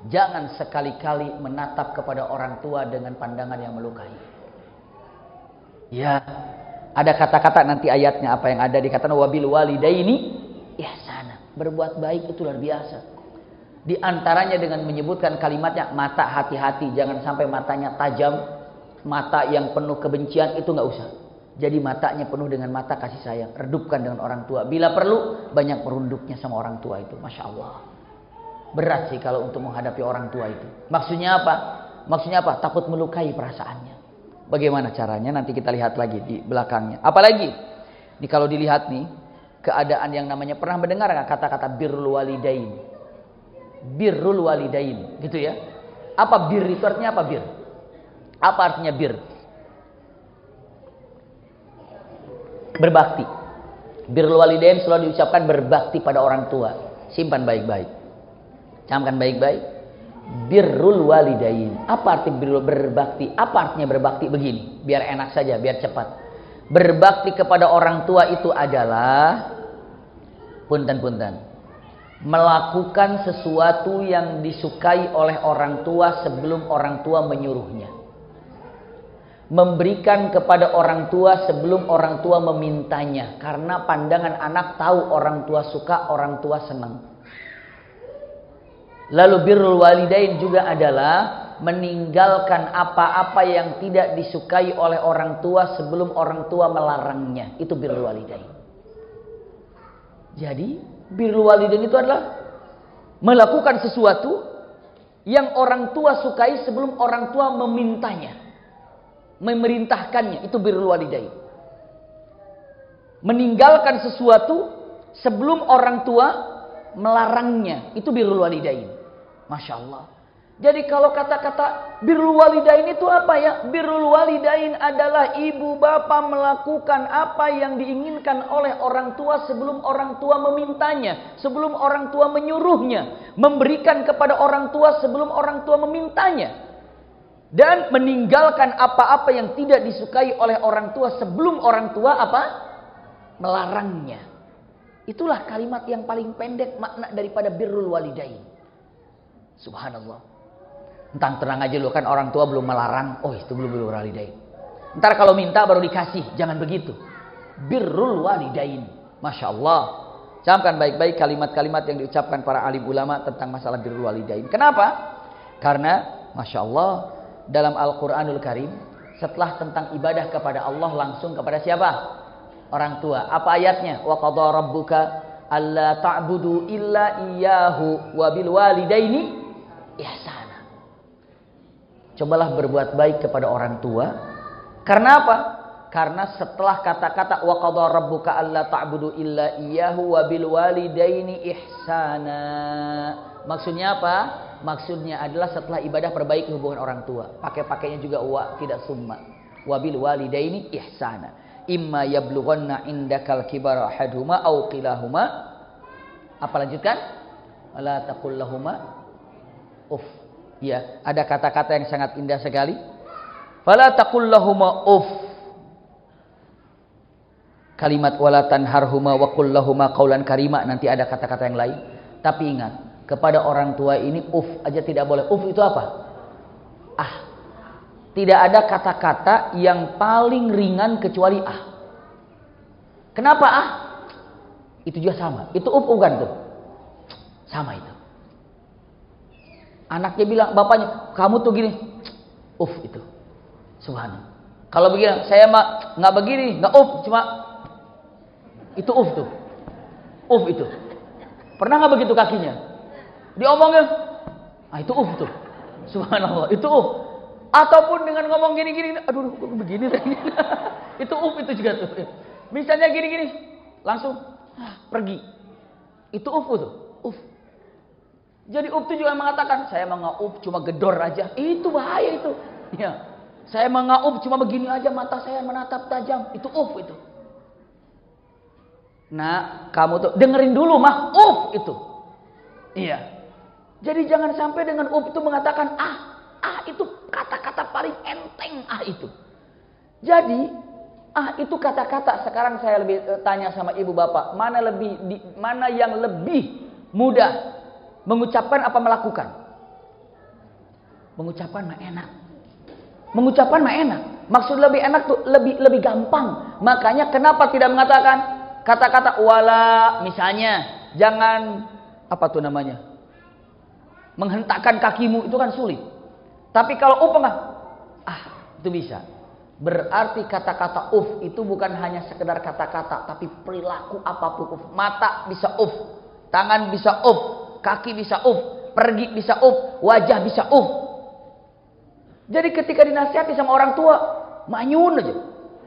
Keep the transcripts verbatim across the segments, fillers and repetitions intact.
Jangan sekali-kali menatap kepada orang tua dengan pandangan yang melukai. Ya, ada kata-kata nanti ayatnya apa yang ada dikatakan wabil walidaini ihsana. Berbuat baik itu luar biasa. Di antaranya dengan menyebutkan kalimatnya mata, hati-hati, jangan sampai matanya tajam, mata yang penuh kebencian, itu nggak usah. Jadi matanya penuh dengan mata kasih sayang, redupkan dengan orang tua. Bila perlu banyak merunduknya sama orang tua itu, masya Allah. Berat sih kalau untuk menghadapi orang tua itu. Maksudnya apa? Maksudnya apa? Takut melukai perasaannya. Bagaimana caranya? Nanti kita lihat lagi di belakangnya. Apalagi, ini kalau dilihat nih, keadaan yang namanya, pernah mendengar nggak kata-kata birrul walidain? Birrul walidain, gitu ya. Apa bir itu artinya apa bir? Apa artinya bir? Berbakti. Birrul walidain selalu diucapkan berbakti pada orang tua. Simpan baik-baik. Camkan baik-baik. Birrul walidain. Apa arti birrul berbakti? Apa artinya berbakti? Begini, biar enak saja, biar cepat. Berbakti kepada orang tua itu adalah punten-punten, melakukan sesuatu yang disukai oleh orang tua sebelum orang tua menyuruhnya. Memberikan kepada orang tua sebelum orang tua memintanya. Karena pandangan anak tahu orang tua suka, orang tua senang. Lalu birrul walidain juga adalah meninggalkan apa-apa yang tidak disukai oleh orang tua sebelum orang tua melarangnya. Itu birrul walidain. Jadi birrul walidain itu adalah melakukan sesuatu yang orang tua sukai sebelum orang tua memintanya, memerintahkannya. Itu birrul walidain. Meninggalkan sesuatu sebelum orang tua melarangnya. Itu birrul walidain. Masya Allah. Jadi kalau kata-kata birrul walidain itu apa ya? Birrul walidain adalah ibu bapa melakukan apa yang diinginkan oleh orang tua sebelum orang tua memintanya, sebelum orang tua menyuruhnya, memberikan kepada orang tua sebelum orang tua memintanya, dan meninggalkan apa-apa yang tidak disukai oleh orang tua sebelum orang tua apa? Melarangnya. Itulah kalimat yang paling pendek makna daripada birrul walidain. Subhanallah. Entah tenang aja lu, kan orang tua belum melarang, oh itu belum birrul walidain. Ntar kalau minta baru dikasih, jangan begitu. Birrul walidain. Masya Allah. Camkan baik-baik kalimat-kalimat yang diucapkan para alim ulama tentang masalah birrul walidain. Kenapa? Karena Masya Allah, dalam Al-Quranul Karim, setelah tentang ibadah kepada Allah langsung kepada siapa? Orang tua. Apa ayatnya? Wa qadha rabbuka alla ta'budu illa iyyahu wa bil walidaini ihsana. Cobalah berbuat baik kepada orang tua. Karena apa? Karena setelah kata-kata wa qadha rabbuka alla ta'budu illa iyyahu wa bil walidaini ihsana. Maksudnya apa? Maksudnya adalah setelah ibadah perbaiki hubungan orang tua. Pakai-pakainya juga wa, tidak summa. Wa bil walidaini ihsana. Imma yablughanna indakal kibara ahaduhuma aw kilahuma. Apa lanjutkan? La taqul lahuma uff. Ya, ada kata-kata yang sangat indah sekali. Fala taqul lahuma uff. Kalimat wala tanharhuma wa qul lahuma qaulan karima, nanti ada kata-kata yang lain. Tapi ingat, kepada orang tua ini uff aja tidak boleh. Uff itu apa? Ah. Tidak ada kata-kata yang paling ringan kecuali ah. Kenapa ah? Itu juga sama. Itu up bukan tuh? Sama itu. Anaknya bilang, bapaknya, kamu tuh gini. Uf itu. Subhanallah. Kalau begini, saya mah nggak begini, nggak uf, cuma itu uf tuh. Uf itu. Pernah nggak begitu kakinya? Diomongin, ah itu uf tuh. Subhanallah, itu uf. Ataupun dengan ngomong gini-gini, aduh, kok begini itu uf itu juga tuh. Misalnya gini-gini, langsung ah, pergi. Itu uf tuh, uf. Jadi uf itu juga mengatakan, saya mengauf cuma gedor aja. Itu bahaya itu. Ya. Saya mengauf cuma begini aja, mata saya menatap tajam. Itu uf itu. Nah, kamu tuh dengerin dulu mah uf itu. Iya. Jadi jangan sampai dengan uf itu mengatakan ah. Ah itu kata-kata paling enteng ah itu. Jadi ah itu kata-kata. Sekarang saya lebih tanya sama ibu bapak, mana lebih di, mana yang lebih mudah mengucapkan apa melakukan? Mengucapkan mah enak. Mengucapkan mah enak. Maksud lebih enak tuh lebih lebih gampang. Makanya kenapa tidak mengatakan kata-kata wala misalnya, jangan apa tuh namanya? Menghentakkan kakimu itu kan sulit. Tapi kalau up enggak? Ah, itu bisa. Berarti kata-kata uf itu bukan hanya sekedar kata-kata, tapi perilaku apapun uf. Mata bisa uf, tangan bisa uf, kaki bisa uf, pergi bisa uf, wajah bisa uf. Jadi ketika dinasihati sama orang tua, manyun aja.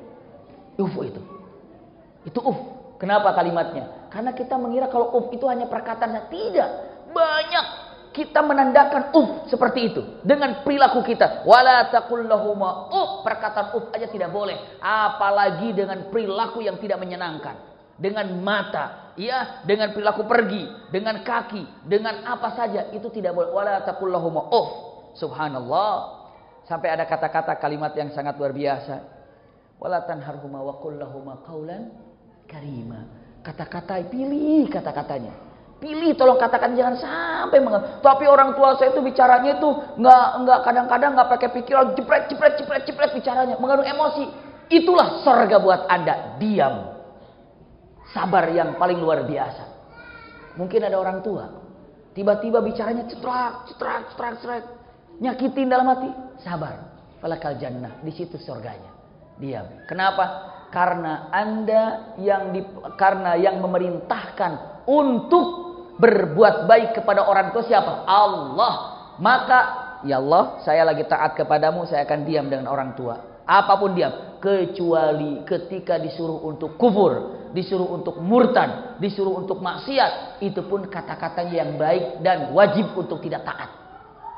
Uf itu. Itu uf. Kenapa kalimatnya? Karena kita mengira kalau uf itu hanya perkataan. Tidak. Banyak kita menandakan uf seperti itu dengan perilaku kita. Wala taqul lahuma uf. Perkataan uf aja tidak boleh, apalagi dengan perilaku yang tidak menyenangkan. Dengan mata, ya, dengan perilaku pergi, dengan kaki, dengan apa saja itu tidak boleh. Wala taqul lahuma uf. Subhanallah. Sampai ada kata-kata kalimat yang sangat luar biasa. Wala tanharhuma wa qul lahuma qaulan karima. Kata-kata, pilih kata-katanya. Pilih, tolong katakan, jangan sampai menganggap. Tapi orang tua saya itu bicaranya itu nggak nggak kadang-kadang nggak pakai pikiran, jepret jepret jepret jepret bicaranya, mengandung emosi. Itulah surga buat Anda. Diam. Sabar yang paling luar biasa. Mungkin ada orang tua tiba-tiba bicaranya cetrak cetrak cetrak cetrak, nyakitin dalam hati. Sabar. Falakal jannah. Di situ surganya. Diam. Kenapa? Karena Anda yang di, karena yang memerintahkan untuk berbuat baik kepada orang tua siapa? Allah. Maka ya Allah, saya lagi taat kepadamu, saya akan diam dengan orang tua. Apapun diam, kecuali ketika disuruh untuk kufur, disuruh untuk murtad, disuruh untuk maksiat, itu pun kata-katanya yang baik dan wajib untuk tidak taat.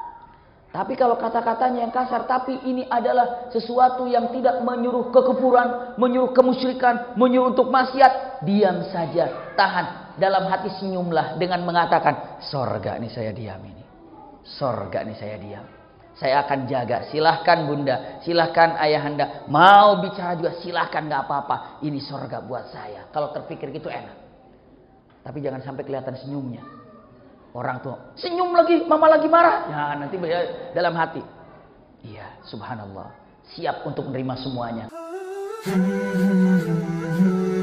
Tapi kalau kata-katanya yang kasar, tapi ini adalah sesuatu yang tidak menyuruh kekufuran, menyuruh kemusyrikan, menyuruh untuk maksiat, diam saja, tahan. Dalam hati senyumlah dengan mengatakan, sorga nih saya diam ini. Sorga nih saya diam. Saya akan jaga. Silahkan bunda, silahkan ayahanda. Mau bicara juga silahkan, gak apa-apa. Ini sorga buat saya. Kalau terpikir gitu enak. Tapi jangan sampai kelihatan senyumnya. Orang tua senyum lagi, mama lagi marah. Ya nanti dalam hati, iya subhanallah, siap untuk menerima semuanya.